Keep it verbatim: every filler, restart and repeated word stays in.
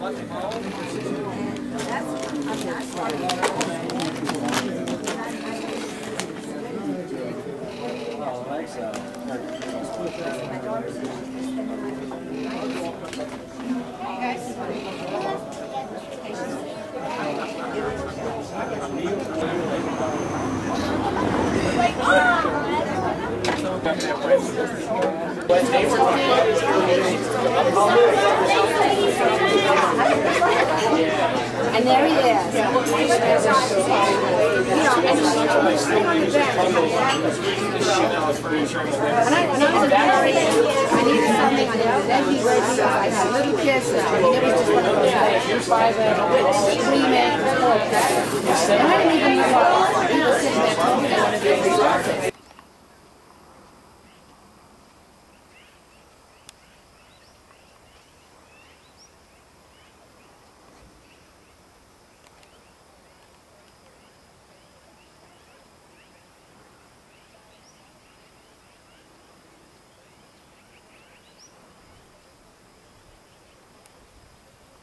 And there he is. You know, and I, when I was a parent, I needed something, and then he read me, I had little kids, and it was just one of those private, three men, and I didn't even know what people sitting there talking.